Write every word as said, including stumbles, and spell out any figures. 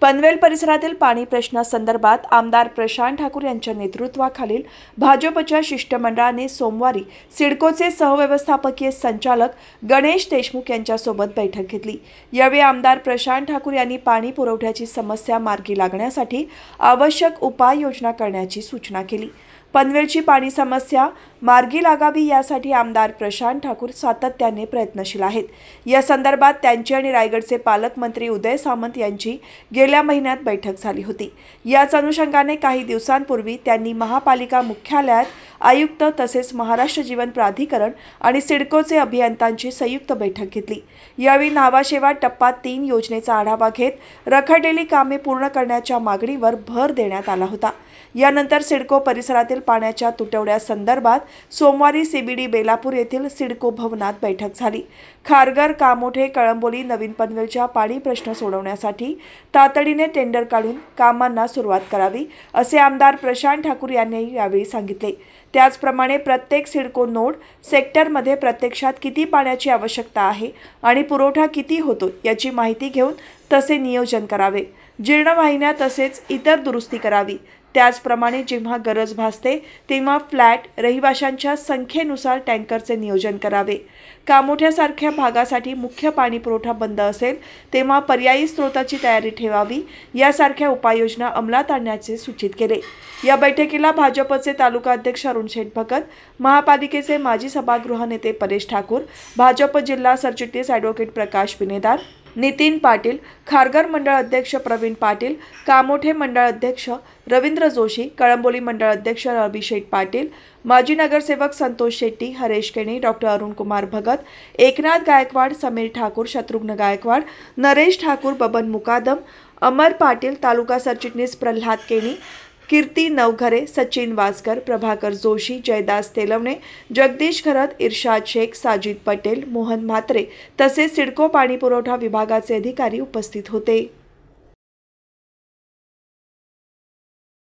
पनवेल परिसरातील पाणी प्रश्नासंदर्भात आमदार प्रशांत ठाकूर यांच्या नेतृत्वाखालील भाजपच्या शिष्टमंडळाने सोमवारी सिडकोचे सहव्यवस्थापकीय संचालक गणेश देशमुख यांच्यासोबत बैठक घेतली। यावेळी आमदार प्रशांत ठाकूर यांनी पाणी पुरवठ्याची समस्या मार्गी लागण्यासाठी आवश्यक उपाययोजना करण्याची सूचना केली। पनवेलची पाणी समस्या मार्गी लागावी यासाठी आमदार प्रशांत ठाकूर सातत्याने प्रयत्नशील आहेत। या संदर्भात त्यांची आणि रायगडचे पालकमंत्री उदय सामंत यांची गेल्या महिन्यात बैठक झाली होती। याच अनुषंगाने काही दिवसांपूर्वी त्यांनी महापालिका मुख्यालयात आयुक्त तसेच महाराष्ट्र जीवन प्राधिकरण आणि सिडकोचे अभियंत्यांची संयुक्त बैठक घेतली। यावेळी नावाशेवा टप्पा तीन योजनेचा आढावा घेत रखडलेली कामे पूर्ण करण्याच्या मागणीवर भर देण्यात आला होता। यानंतर सिडको परिसरातील पाण्याच्या तुटवड्यासंदर्भात सोमवारी सीबीडी बेलापूर येथील सिडको भवनात बैठक झाली। खारघर, कामोठे, कळंबोली, नवीन पनवेलच्या पाणी प्रश्न सोडवण्यासाठी तातडीने टेंडर काढून कामांना सुरुवात करावी असे आमदार प्रशांत ठाकूर यांनी यावेळी सांगितले। त्याचप्रमाणे प्रत्येक सिडको नोड सेक्टरमध्ये प्रत्यक्षात किती पाण्याची आवश्यकता आहे आणि पुरवठा किती होतो याची माहिती घेऊन तसे नियोजन करावे। जीर्ण वाहिन्या तसेच इतर दुरुस्ती करावी। त्याचप्रमाणे जेव्हा गरज भासते तेव्हा फ्लॅट रहिवाशांच्या संख्येनुसार टँकरचे नियोजन करावे। कामोठ्यासारख्या भागासाठी मुख्य पाणी पुरवठा बंद असेल तेव्हा पर्यायी स्रोताची तयारी ठेवावी यासारख्या उपाययोजना अंमलात आणण्याचे सूचित केले। या बैठकीला भाजपचे तालुका अध्यक्ष अरुण शेठ भगत, महापालिकेचे माजी सभागृह नेते परेश ठाकूर, भाजप जिल्हा सरचिटणीस ॲडव्होकेट प्रकाश बिनेदार, नितीन पाटील, खारघर मंडळ अध्यक्ष प्रवीण पाटील, कामोठे मंडळ अध्यक्ष रवींद्र जोशी, कळंबोली मंडळ अध्यक्ष अभिषेक पाटील, माजी नगरसेवक संतोष शेट्टी, हरेश केणी, डॉक्टर अरुण कुमार भगत, एकनाथ गायकवाड, समीर ठाकूर, शत्रुघ्न गायकवाड, नरेश ठाकूर, बबन मुकादम, अमर पाटील, तालुका सरचिटणीस प्रल्हाद केणी, कीर्ती नवघरे, सचिन वासकर, प्रभाकर जोशी, जयदास तेलवणे, जगदीश खरत, इर्शाद शेख, साजिद पटेल, मोहन म्हात्रे तसेच सिडको पाणी पुरवठा विभागाचे अधिकारी उपस्थित होते।